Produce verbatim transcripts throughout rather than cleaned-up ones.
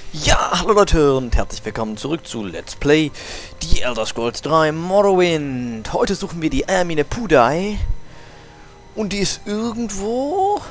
Ja, hallo Leute und herzlich willkommen zurück zu Let's Play The Elder Scrolls drei Morrowind. Heute suchen wir die Eiermine Pudai. Und die ist irgendwo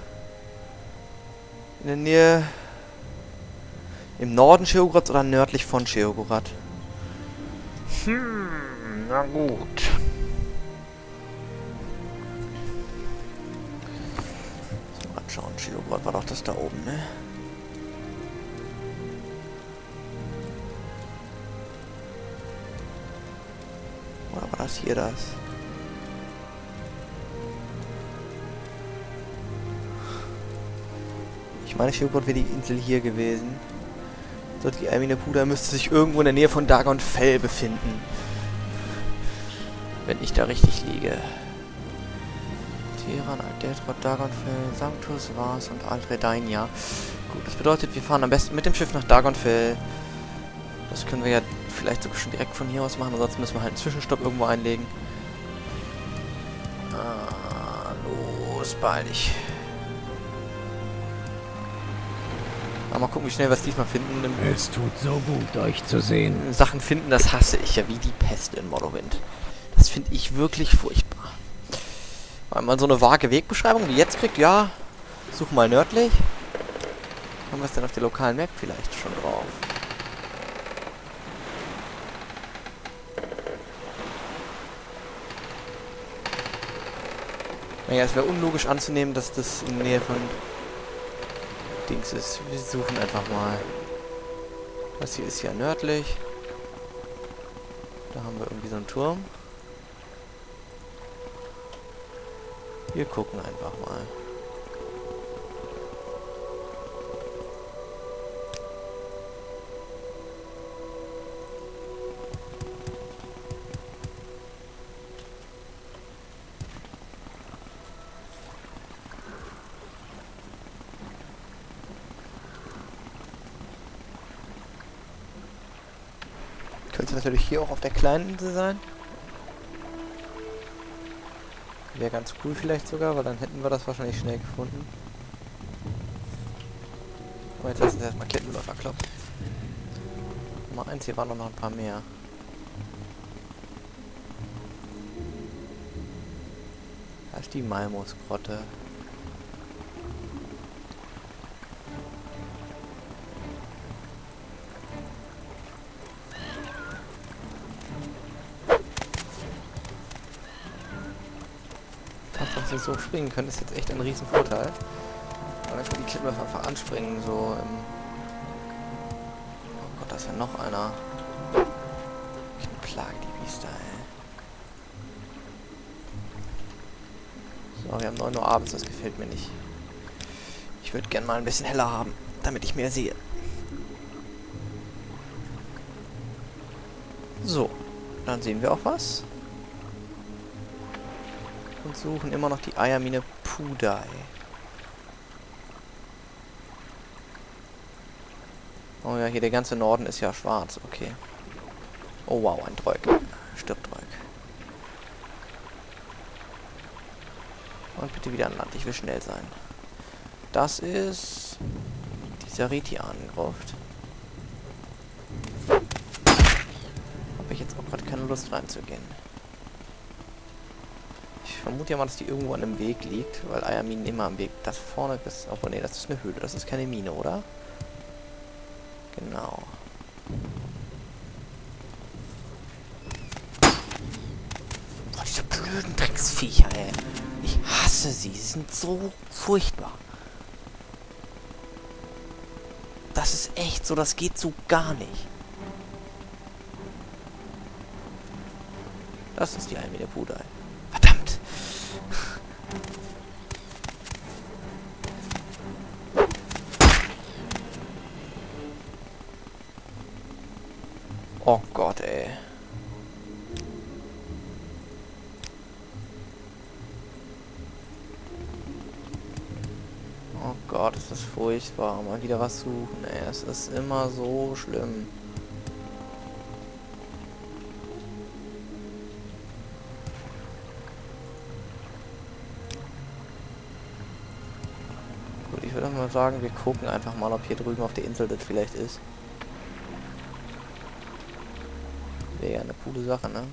in der Nähe im Norden Sheogoraths oder nördlich von Sheogorath. Hm, na gut. So, mal schauen, Sheogorath war doch das da oben, ne? Oder war das hier das? Ich meine, Sheogorath wäre die Insel hier gewesen. So, die Eiermine Pudai müsste sich irgendwo in der Nähe von Dagonfell befinden. Wenn ich da richtig liege. Teheran, Aldetrod, Dagonfell, Sanctus, Vars und Aldredainia. Gut, das bedeutet, wir fahren am besten mit dem Schiff nach Dagonfell. Das können wir ja vielleicht sogar schon direkt von hier aus machen, ansonsten müssen wir halt einen Zwischenstopp irgendwo einlegen. Ah, los, beeil dich. Ah, mal gucken, wie schnell wir es diesmal finden. Es tut so gut, euch zu sehen. Sachen finden, das hasse ich ja wie die Pest in Morrowind. Das finde ich wirklich furchtbar. Wenn man so eine vage Wegbeschreibung wie jetzt kriegt, ja, such mal nördlich. Haben wir es denn auf der lokalen Map vielleicht schon drauf? Naja, es wäre unlogisch anzunehmen, dass das in der Nähe von Dings ist. Wir suchen einfach mal. Das hier ist ja nördlich. Da haben wir irgendwie so einen Turm. Wir gucken einfach mal. Könnte natürlich hier auch auf der kleinen Insel sein. Wäre ganz cool vielleicht sogar, weil dann hätten wir das wahrscheinlich schnell gefunden. Aber jetzt lassen wir erstmal Kettenläufer kloppen. Nummer eins, hier waren noch ein paar mehr. Da ist die Malmus-Grotte. Dass wir so springen können, ist jetzt echt ein riesen Vorteil. Aber dann können die Klippen einfach anspringen, so im... Oh Gott, da ist ja noch einer. Ich eine Plage, die Biester, ey. So, wir haben neun Uhr abends, das gefällt mir nicht. Ich würde gerne mal ein bisschen heller haben, damit ich mehr sehe. So, dann sehen wir auch was. Und suchen immer noch die Eiermine Pudai. Oh ja, hier der ganze Norden ist ja schwarz, okay. Oh wow, ein Droig. Stirbt Droig. Und bitte wieder an Land, ich will schnell sein. Das ist die Saritianengruft. Habe ich jetzt auch gerade keine Lust reinzugehen. Ich vermute ja mal, dass die irgendwo an einem Weg liegt, weil Eierminen immer am Weg. Das vorne ist... Obwohl, nee, das ist eine Höhle. Das ist keine Mine, oder? Genau. Boah, diese blöden Drecksviecher, ey. Ich hasse sie. Sie sind so furchtbar. Das ist echt so, das geht so gar nicht. Das ist die Eiermine Pudai. Verdammt! Oh Gott, ey. Oh Gott, ist das furchtbar. Mal wieder was suchen, ey. Es ist immer so schlimm. mal sagen, wir gucken einfach mal, ob hier drüben auf der Insel das vielleicht ist. Wäre ja eine coole Sache, ne?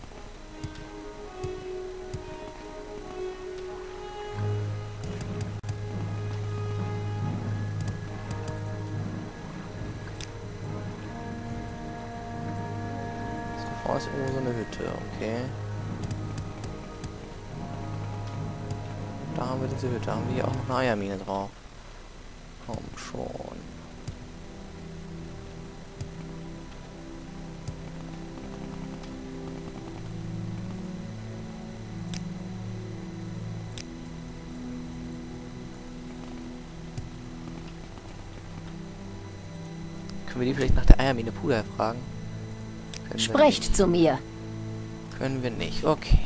So, vorne ist irgendwo so eine Hütte, okay. Da haben wir diese Hütte. Haben wir hier auch noch eine Eiermine drauf? Komm schon. Können wir die vielleicht nach der Eiermine Puder fragen? Können Sprecht zu mir. Können wir nicht. Okay.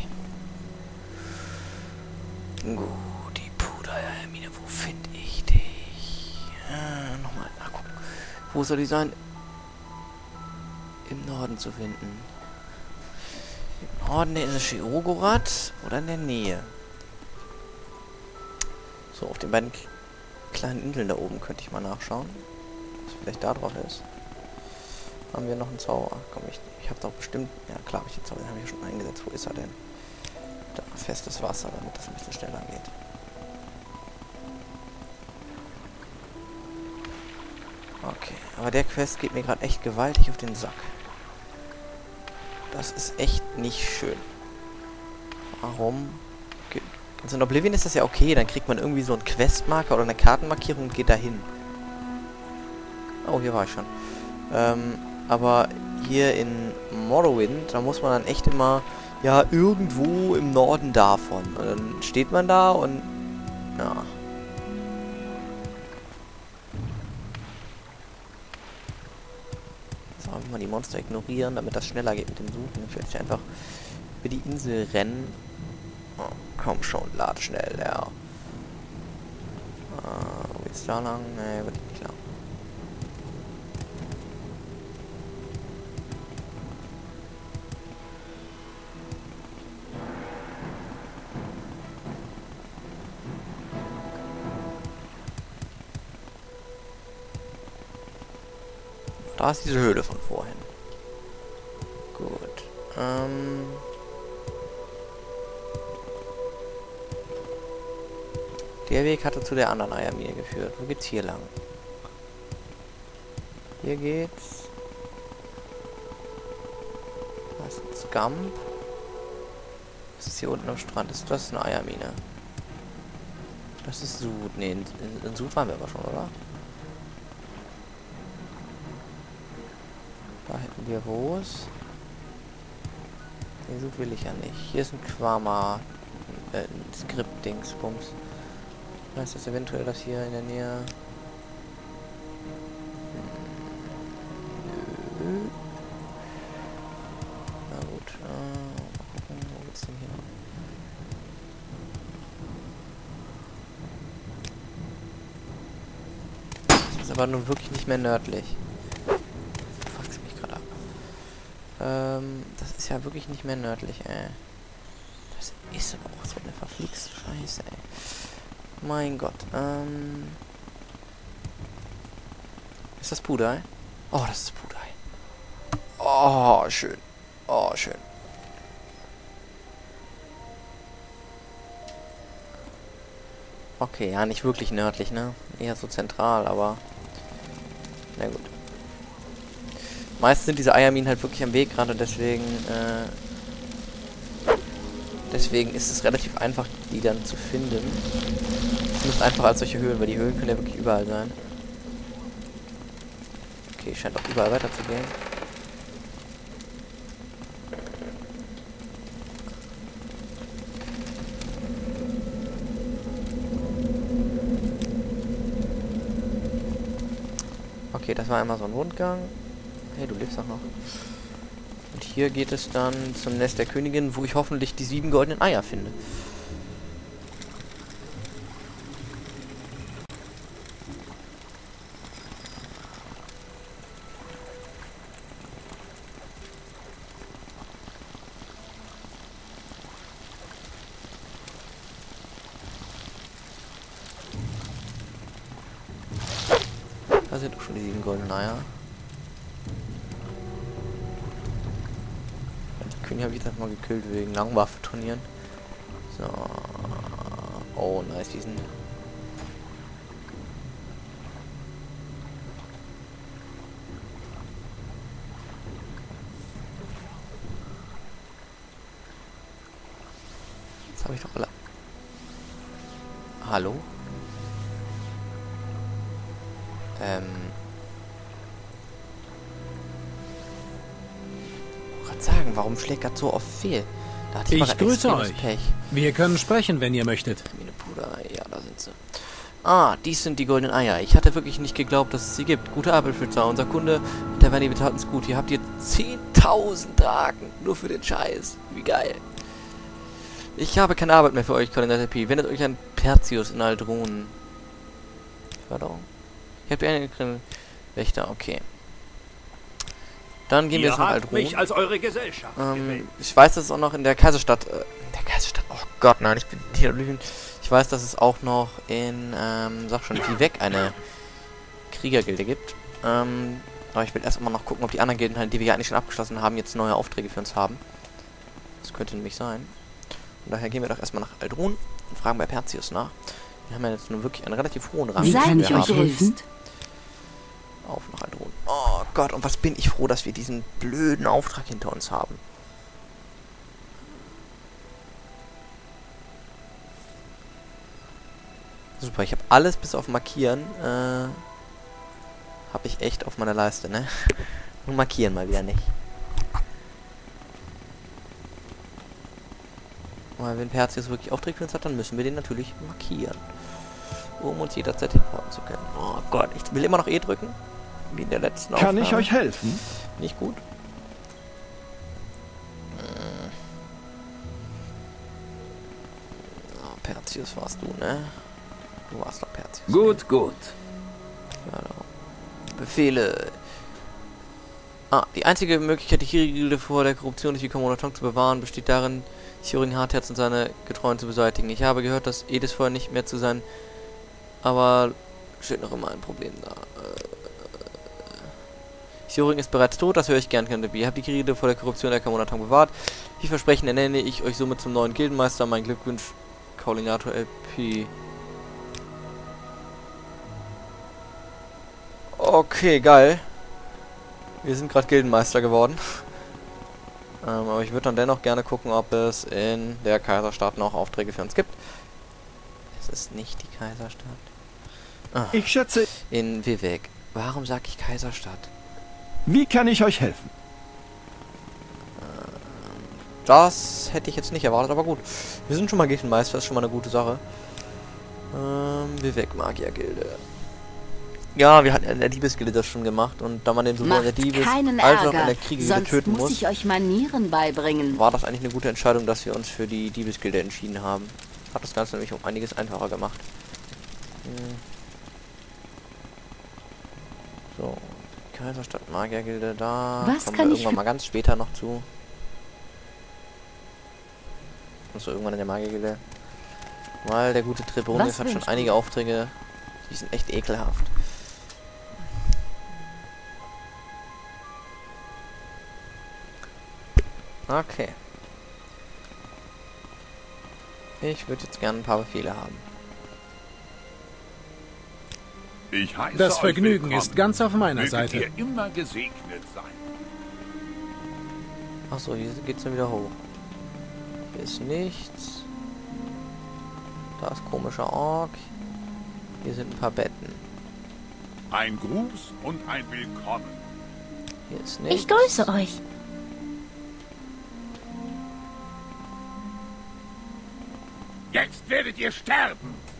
Gut, die Puder-Eiermine. Wo finde ich dich? Äh, nochmal nachgucken. Wo soll die sein? Im Norden zu finden. Im Norden der Insel Sheogorath oder in der Nähe? So, auf den beiden kleinen Inseln da oben könnte ich mal nachschauen. Was vielleicht da drauf ist. Haben wir noch einen Zauber? Komm, ich, ich habe doch bestimmt... Ja, klar habe ich den Zauber, den habe ich ja schon eingesetzt. Wo ist er denn? Da, festes Wasser, damit das ein bisschen schneller geht. Okay, aber der Quest geht mir gerade echt gewaltig auf den Sack. Das ist echt nicht schön. Warum? Also in Oblivion ist das ja okay, dann kriegt man irgendwie so einen Questmarker oder eine Kartenmarkierung und geht dahin. Oh, hier war ich schon. Ähm, aber hier in Morrowind, da muss man dann echt immer, ja, irgendwo im Norden davon. Und dann steht man da und, ja. So, einfach mal die Monster ignorieren, damit das schneller geht mit dem Suchen. Ich werde hier einfach über die Insel rennen. Oh, komm schon, lad schnell, ja. Äh, wo geht's da lang? Nee, wird nicht lang. Da ist diese Höhle von vorhin. Gut. Ähm... Der Weg hatte zu der anderen Eiermine geführt. Wo geht's hier lang? Hier geht's. Da ist ein Scamp. Was ist hier unten am Strand? Ist das eine Eiermine? Das ist Sud. Ne, in, in, in Sud waren wir aber schon, oder? Da hätten wir Wos. Den Sud will ich ja nicht. Hier ist ein Quama. Äh, ein Skript-Dingsbums. Heißt das eventuell das hier in der Nähe? Nö. Na gut. Äh, mal gucken, wo geht's denn hier noch? Das ist aber nun wirklich nicht mehr nördlich. Du fuckst mich gerade ab. Ähm, das ist ja wirklich nicht mehr nördlich, ey. Das ist aber auch so eine verflixte Scheiße, ey. Mein Gott, ähm... Ist das Pudai? Oh, das ist Pudai. Oh, schön. Oh, schön. Okay, ja, nicht wirklich nördlich, ne? Eher so zentral, aber... Na gut. Meist sind diese Eierminen halt wirklich am Weg, gerade deswegen, äh... Deswegen ist es relativ einfach, die dann zu finden. Zumindest einfach als solche Höhlen, weil die Höhlen können ja wirklich überall sein. Okay, scheint auch überall weiterzugehen. Okay, das war einmal so ein Rundgang. Hey, du lebst auch noch. Und hier geht es dann zum Nest der Königin, wo ich hoffentlich die sieben goldenen Eier finde. sind auch schon die sieben goldenen Eier. Die Könige habe ich jetzt mal gekillt wegen Langwaffe-Turnieren. So. Oh, nice, diesen. Jetzt habe ich doch alle. Hallo? Ähm. Ich wollte gerade sagen, warum schlägt das so oft fehl? Da hatte ich, Ich mal grüße extremes euch. Pech. Wir können sprechen, wenn ihr möchtet. Puder, ja, da sind sie. Ah, dies sind die goldenen Eier. Ich hatte wirklich nicht geglaubt, dass es sie gibt. Gute Arbeit, Flitzer. Unser Kunde, der Vanny, wir taten's gut. Hier habt ihr zehntausend Draken. Nur für den Scheiß. Wie geil. Ich habe keine Arbeit mehr für euch, Koordinator P. Wendet euch an Perseus in Aldronen. Förderung. Ich habt einen Wächter, okay. Dann gehen wir jetzt nach Aldronen. Mich als eure Gesellschaft ähm, ich weiß, dass es auch noch in der Kaiserstadt... Äh, in der Kaiserstadt... Oh Gott, nein, ich bin hier lügen. Ich weiß, dass es auch noch in, ähm, sag schon, Vivec eine Kriegergilde gibt. Ähm, aber ich will erst mal noch gucken, ob die anderen Gilden, halt, die wir ja eigentlich schon abgeschlossen haben, jetzt neue Aufträge für uns haben. Das könnte nämlich sein. Und daher gehen wir doch erstmal nach Aldronen und fragen bei Perseus nach. Wir haben ja jetzt nur wirklich einen relativ hohen Rang. Wie kann ich euch helfen? Auf nach Aldronen. Oh Gott, und was bin ich froh, dass wir diesen blöden Auftrag hinter uns haben. Super, ich habe alles bis auf Markieren, äh, habe ich echt auf meiner Leiste, ne? Und Markieren mal wieder nicht. Weil wenn Perseus wirklich Aufträge für uns hat, dann müssen wir den natürlich markieren. Um uns jederzeit hinporten zu können. Oh Gott, ich will immer noch E drücken. Wie in der letzten Aufnahme. Kann ich euch helfen? Nicht gut. Oh, Perseus warst du, ne? Du warst doch Perseus. Gut, gut. Ja, Befehle. Ah, die einzige Möglichkeit, die Kirigilde vor der Korruption durch die Kommunatong zu bewahren, besteht darin, Thorin Hartherz und seine Getreuen zu beseitigen. Ich habe gehört, dass Edis vorher nicht mehr zu sein, aber steht noch immer ein Problem da. Äh, Thorin ist bereits tot, das höre ich gern, Kennebi. Ihr habt die Kirigilde vor der Korruption der Kommunatong bewahrt. Die Versprechen ernenne ich euch somit zum neuen Gildenmeister. Mein Glückwunsch, Koordinator L P. Okay, geil. Wir sind gerade Gildenmeister geworden. ähm, aber ich würde dann dennoch gerne gucken, ob es in der Kaiserstadt noch Aufträge für uns gibt. Es ist nicht die Kaiserstadt. Ah, Ich schätze... in Vivec. Warum sage ich Kaiserstadt? Wie kann ich euch helfen? Das hätte ich jetzt nicht erwartet, aber gut. Wir sind schon mal Gildenmeister, ist schon mal eine gute Sache. Ähm, Vivec Magiergilde. Ja, wir hatten in der Diebesgilde das schon gemacht und da man den sowohl in der Diebes als auch in der Kriegegilde töten muss, muss ich euch Manieren beibringen. war das eigentlich eine gute Entscheidung, dass wir uns für die Diebesgilde entschieden haben. Hat das Ganze nämlich um einiges einfacher gemacht. Hm. So, Kaiserstadt Magiergilde, da Was kommen kann wir ich irgendwann mal ganz später noch zu. Also irgendwann in der Magiergilde. Weil der gute Trebonius hat schon einige Aufträge, die sind echt ekelhaft. Okay. Ich würde jetzt gerne ein paar Befehle haben. Ich heiße Das euch Vergnügen willkommen. ist ganz auf meiner Möget Seite. ihr immer gesegnet sein. Achso, hier geht's dann wieder hoch. Hier ist nichts. Da ist komischer Ork. Hier sind ein paar Betten. Ein Gruß und ein Willkommen. Hier ist nichts. Ich grüße euch. Jetzt werdet ihr sterben.